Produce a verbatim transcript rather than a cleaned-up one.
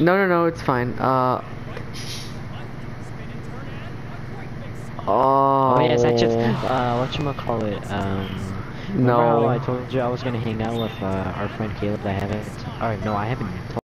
No, no, no, it's fine. Uh. Oh yes, I just Oh. uh, whatchamacallit, um, remember how I No. told you I was gonna hang out with uh, our friend Caleb? I haven't, or no, I haven't